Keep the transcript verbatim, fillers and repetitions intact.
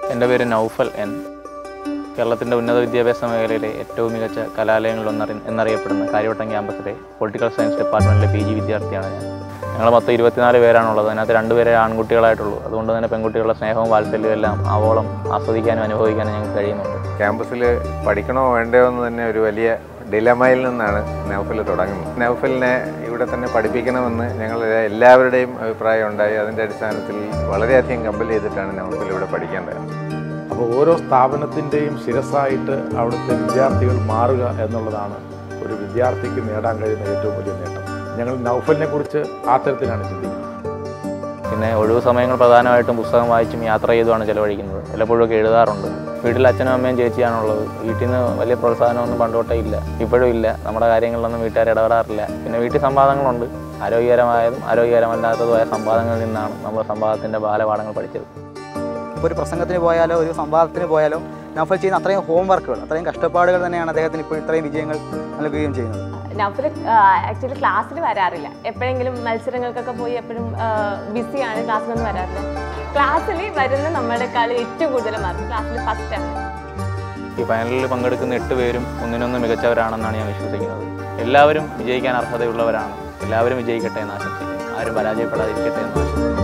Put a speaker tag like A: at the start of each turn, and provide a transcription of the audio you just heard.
A: എൻ്റെ പേര് നൗഫൽ എൻ. കേരളത്തിൻ്റെ ഉന്നത വിദ്യാഭ്യാസ മേഖലയിലെ ഏറ്റവും മികച്ച കലാലയങ്ങളിലൊന്നറി എന്നറിയപ്പെടുന്ന കാര്യവട്ടം ക്യാമ്പസിലെ പൊളിറ്റിക്കൽ സയൻസ് ഡിപ്പാർട്ട്മെൻറ്റിലെ പി ജി വിദ്യാർത്ഥിയാണ് ഞാൻ. ഞങ്ങൾ മൊത്തം ഇരുപത്തിനാല് പേരാണുള്ളത്. അതിനകത്ത് രണ്ടുപേരെ ആൺകുട്ടികളായിട്ടുള്ളൂ. അതുകൊണ്ട് തന്നെ പെൺകുട്ടികളുടെ സ്നേഹവും വാത്സല്യവും എല്ലാം ആവോളം ആസ്വദിക്കാനും അനുഭവിക്കാനും ഞങ്ങൾക്ക് കഴിയുന്നുണ്ട്.
B: ക്യാമ്പസിൽ പഠിക്കണോ വേണ്ടയോ എന്ന് തന്നെ ഒരു വലിയ ഡിലമയിൽ നിന്നാണ് നൗഫൽ തുടങ്ങുന്നത്. നൗഫലിനെ ഇവിടെ തന്നെ പഠിപ്പിക്കണമെന്ന് ഞങ്ങൾ എല്ലാവരുടെയും അഭിപ്രായം ഉണ്ടായി. അതിൻ്റെ അടിസ്ഥാനത്തിൽ വളരെയധികം കമ്പൽ ചെയ്തിട്ടാണ് നൗഫൽ ഇവിടെ പഠിക്കേണ്ടത്.
C: അപ്പോൾ ഓരോ സ്ഥാപനത്തിൻ്റെയും ശിരസ്സായിട്ട് അവിടുത്തെ വിദ്യാർത്ഥികൾ മാറുക എന്നുള്ളതാണ് ഒരു വിദ്യാർത്ഥിക്ക് നേടാൻ കഴിയുന്ന ഏറ്റവും വലിയ നേട്ടം. ഞങ്ങൾ നൗഫലിനെ കുറിച്ച് ആ തരത്തിലാണ് ചിന്തിക്കുന്നത്.
A: പിന്നെ ഒഴിവു സമയങ്ങൾ പ്രധാനമായിട്ടും പുസ്തകം വായിച്ചും യാത്ര ചെയ്തുമാണ് ചിലവഴിക്കുന്നത്. ചിലപ്പോഴൊക്കെ എഴുതാറുണ്ട്. വീട്ടിൽ അച്ഛനും അമ്മയും ചേച്ചിയാണുള്ളത്. വീട്ടിൽ നിന്ന് വലിയ പ്രോത്സാഹനമൊന്നും പണ്ടോട്ടേ ഇല്ല, ഇപ്പോഴും ഇല്ല. നമ്മുടെ കാര്യങ്ങളിലൊന്നും വീട്ടുകാർ ഇടപെടാറില്ല. പിന്നെ വീട്ടിൽ സംവാദങ്ങളുണ്ട്. ആരോഗ്യകരമായതും ആരോഗ്യകരമല്ലാത്തതുമായ സംവാദങ്ങളിൽ നിന്നാണ് നമ്മൾ സംവാദത്തിൻ്റെ ബാലപാഠങ്ങൾ പഠിച്ചത്.
D: ഇപ്പോൾ ഒരു പ്രസംഗത്തിന് പോയാലോ ഒരു സംവാദത്തിന് പോയാലോ നൗഫൽ ചെയ്യുന്ന അത്രയും ഹോംവർക്കുകൾ, അത്രയും കഷ്ടപ്പാടുകൾ തന്നെയാണ് അദ്ദേഹത്തിന് ഇപ്പോൾ ഇത്രയും വിജയങ്ങൾ നൽകുകയും ചെയ്യുന്നത്.
E: നൗഫൽ ആക്ച്വലി ക്ലാസ്സിൽ വരാറില്ല. എപ്പോഴെങ്കിലും മത്സരങ്ങൾക്കൊക്കെ പോയി എപ്പോഴും ബിസിയാണ്, ക്ലാസ്സിലൊന്നും വരാറില്ല. ക്ലാസ്സിൽ വരുന്ന നമ്മുടെ കളി ഏറ്റവും കൂടുതൽ മാർക്ക് ക്ലാസ്സിൽ ഫസ്റ്റാണ്.
A: ഈ ഫൈനലിൽ പങ്കെടുക്കുന്ന എട്ട് പേരും ഒന്നിനൊന്ന് മികച്ചവരാണെന്നാണ് ഞാൻ വിശ്വസിക്കുന്നത്. എല്ലാവരും വിജയിക്കാൻ അർഹതയുള്ളവരാണ്. എല്ലാവരും വിജയിക്കട്ടെ എന്ന് ആശംസിക്കുന്നു. ആരും പരാജയപ്പെടാതിരിക്കട്ടെ എന്ന് ആശംസിക്കുന്നു.